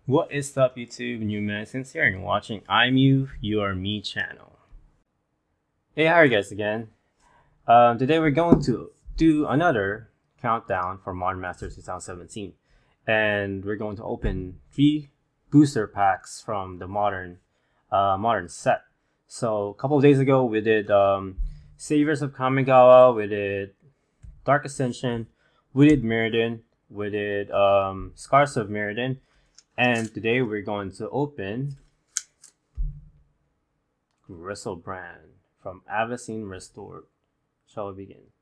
What is up, YouTube? New Medicines here, and you're watching I'm You Are Me channel. Hey, how are you guys again? Today we're going to do another countdown for Modern Masters 2017, and we're going to open 3 booster packs from the modern set. So a couple of days ago we did Saviors of Kamigawa, we did Dark Ascension, we did Mirrodin, we did Scars of Mirrodin. And today we're going to open Griselbrand from Avacyn Restored. Shall we begin?